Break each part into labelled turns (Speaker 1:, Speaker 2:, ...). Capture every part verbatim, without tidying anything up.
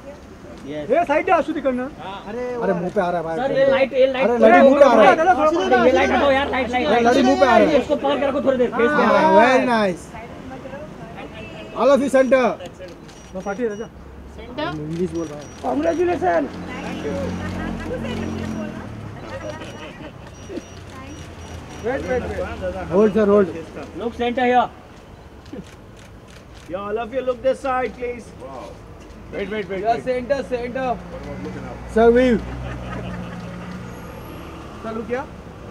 Speaker 1: ये साइड आशु तिकडनं.
Speaker 2: अरे अरे मुंह पे आ रहा है भाई.
Speaker 3: सर ये लाइट ये लाइट
Speaker 2: अरे लड़ी मुंह पे आ रहा है.
Speaker 3: ये लाइट हटाओ यार. लाइट लाइट
Speaker 2: लड़ी मुंह पे आ रहा है.
Speaker 3: इसको पकड़ के रखो थोड़ी देर. फेस पे आ रहा है.
Speaker 2: Very nice. All of you centre.
Speaker 1: मैं पार्टी राजा.
Speaker 3: सेंटर
Speaker 2: इंग्लिश बोल भाई.
Speaker 1: Congratulation. Wait wait wait.
Speaker 2: Hold sir hold.
Speaker 3: Look centre here.
Speaker 4: Yeah, all of you look this side, please. Wow. Wait, wait, wait.
Speaker 1: Yeah, center center.
Speaker 2: Sir वी.
Speaker 1: चालू किया.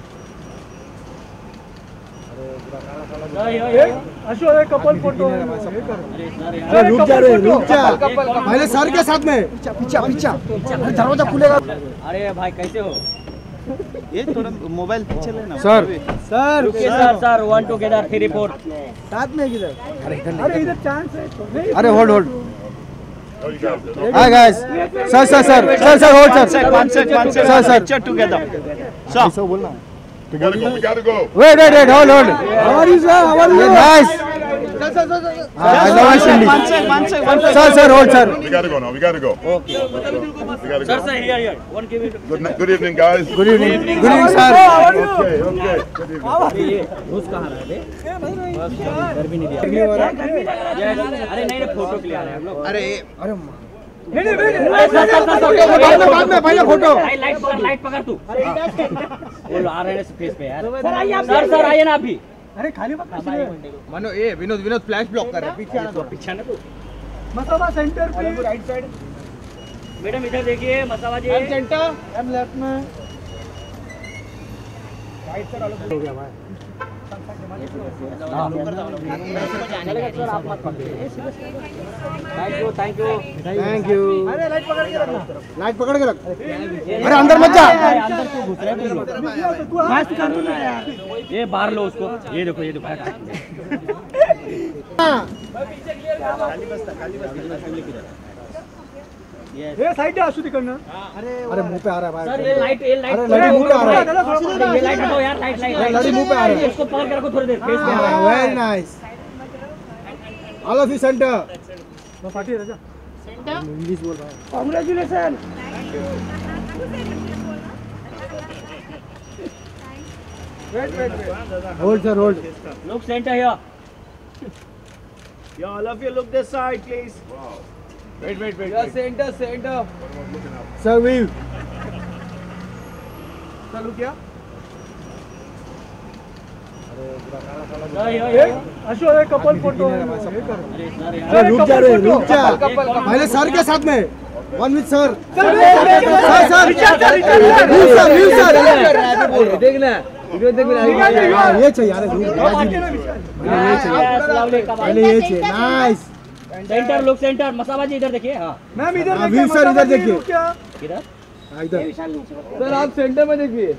Speaker 3: ये
Speaker 1: अशु एक couple photo.
Speaker 2: अरे रुक जा रे रुक जा. पहले सर के साथ में. पीछे पीछे. दरवाजा खुलेगा.
Speaker 3: अरे भाई कैसे हो?
Speaker 4: ये थोड़ा मोबाइल पीछे लेना.
Speaker 2: सर सर
Speaker 3: रुकिए sir. Sir one together three four.
Speaker 2: साथ में किधर. अरे इधर
Speaker 1: अरे इधर चांस है.
Speaker 2: अरे hold hold. Hi guys. Sir sir sir sir sir hold sir.
Speaker 4: One sec, one sec.
Speaker 2: Sir, sir.
Speaker 4: Picture together. So,
Speaker 2: sir बोलना.
Speaker 5: We gotta go. We gotta go.
Speaker 2: Wait wait wait hold hold.
Speaker 1: How are you sir? How are you?
Speaker 2: Nice.
Speaker 1: Sir sir sir.
Speaker 2: I love
Speaker 4: one
Speaker 2: Cindy.
Speaker 4: sec, one sec, one sec.
Speaker 2: Sir sir hold sir.
Speaker 5: We gotta go now. We gotta go.
Speaker 3: Okay.
Speaker 5: We gotta
Speaker 3: Sir
Speaker 5: go.
Speaker 3: sir here here. One give it.
Speaker 5: Good, night- good evening, guys.
Speaker 2: Good evening. Good evening sir.
Speaker 5: Okay, okay. Good evening.
Speaker 3: ये रूस कहाँ रहा है? घर भी नहीं दिया. अरे नहीं नहीं फोटो के लिए आ रहे हैं हम लोग.
Speaker 2: अरे अरे
Speaker 1: नहीं नहीं नहीं.
Speaker 2: बाद में बाद में पहले फोटो.
Speaker 3: लाइट लाइट पकड़ लाइट पकड़ तू. वो आ रहे हैं फेस पे यार. सर सर आइए ना अभी.
Speaker 1: अरे खाली मत.
Speaker 2: मनो ये विनोद विनोद फ्लैश ब्लॉक कर रहा है. पीछे आना.
Speaker 3: पीछे ना तू.
Speaker 1: मसाबा सेंटर पे.
Speaker 2: Right side.
Speaker 3: मैडम इधर देखिए मसावा जी.
Speaker 2: सेंटर. एम लेफ्ट में. राइट साइड अलग हो गया भाई.
Speaker 3: Thank you thank you
Speaker 2: thank you.
Speaker 1: अरे लाइट पकड़ के रखना.
Speaker 2: लाइट पकड़ के रख. अरे अंदर मत जा.
Speaker 3: अंदर क्यों घुस रहे हैं?
Speaker 1: तू हाथ कर ना यार.
Speaker 3: ये बाहर लो उसको. ये देखो ये देखो.
Speaker 1: ये साइड आशु तिकडनं.
Speaker 2: अरे मुंह पे आ रहा है
Speaker 3: सर
Speaker 2: भाई.
Speaker 3: ये लाइट ये लाइट
Speaker 2: अरे लड़ी मुंह पे आ रहा है.
Speaker 3: ये लाइट हटाओ यार. लाइट लाइट
Speaker 2: लड़ी मुंह पे आ रहा है.
Speaker 3: इसको पकड़ के रखो थोड़ी देर. फेस पे आ रहा है.
Speaker 2: Very nice. All of you centre.
Speaker 1: मैं पार्टी राजा.
Speaker 3: सेंटर
Speaker 2: इंग्लिश बोल भाई.
Speaker 1: Congratulation. Wait wait wait.
Speaker 2: Hold sir hold.
Speaker 3: Look centre here.
Speaker 4: yeah, all of you look this side, please. Wow. Wait, wait, wait.
Speaker 1: Yeah, center center.
Speaker 2: Sir वी.
Speaker 1: चालू किया.
Speaker 3: ये
Speaker 1: अशु एक couple photo.
Speaker 2: अरे रुक जा रे रुक जा. पहले सर के साथ में. One with sir. Sir sir view sir.
Speaker 1: देखना वीडियो देखना.
Speaker 2: ये चाहिए यार. ये चाहिए. पहले ये चाहिए. Nice.
Speaker 3: Centre look centre. Masaba ji इधर देखिए. हाँ
Speaker 1: मैम इधर
Speaker 2: हाँ, व्यू सर इधर देखिए.
Speaker 3: इधर.
Speaker 2: हाँ, इधर.
Speaker 1: सर आप सेंटर में देखिए.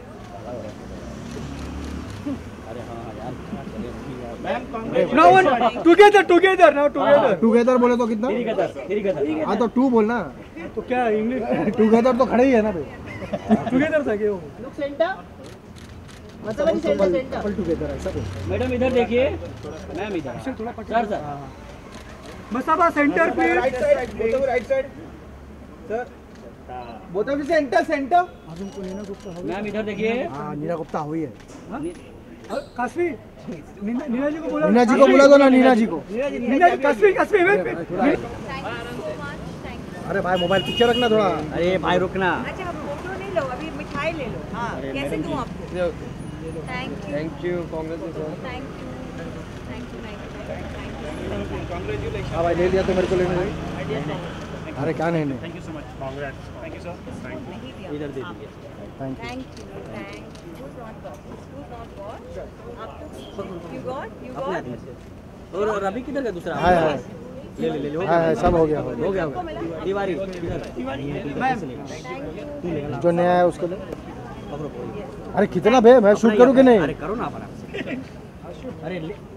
Speaker 1: Now one together together now together.
Speaker 2: Together बोले तो कितना.
Speaker 3: थ्री गदर थ्री गदर.
Speaker 2: हाँ तो टू बोलना.
Speaker 1: तो क्या इंग्लिश.
Speaker 2: टुगेदर तो खड़े ही है ना भाई.
Speaker 1: टुगेदर था क्या वो.
Speaker 3: Look centre. Masaba ji centre centre.
Speaker 2: Couple together ऐसा बोल.
Speaker 3: मैडम इधर देखिए. मैम इधर. सर सर
Speaker 1: मसाबा सेंटर पे.
Speaker 2: Right side. Both right side. Sir both of centre centre.
Speaker 3: Ma'am इधर देखिए.
Speaker 2: हाँ नीना गुप्ता हुई है.
Speaker 1: कास्वी. नीना नीना जी को बोला.
Speaker 2: नीना जी को बुला दो ना. नीना जी को.
Speaker 1: नीना जी कास्वी कास्वी वेट.
Speaker 2: अरे भाई मोबाइल पीछे रखना थोड़ा.
Speaker 3: अरे भाई रुकना.
Speaker 6: अच्छा आप फोटो नहीं लो, अभी मिठाई ले लो. हाँ कैसे दूँ आपको. Thank you
Speaker 1: thank you congratulation.
Speaker 6: Thank you thank you thank you.
Speaker 2: हाँ भाई ले लिया तो मेरे को लेने दे. अरे क्या नहीं नहीं.
Speaker 4: Thank you so much. Congrats. Thank you, sir. Thank you.
Speaker 3: इधर दे दीजिए.
Speaker 2: Thank you.
Speaker 6: Thank you thank you. Who's not got? Who's not got? आपको you got you got.
Speaker 3: और रवि किधर का दूसरा.
Speaker 2: हाय हाय.
Speaker 3: ले ले ले ले.
Speaker 2: हाय हाय सब हो गया.
Speaker 3: हो गया होगा. तिवारी इधर.
Speaker 2: जो नया है उसको ले.
Speaker 3: पकड़ो.
Speaker 2: अरे कितना बे मैं शूट करूँ कि नहीं.
Speaker 3: अरे करो ना अपना. अरे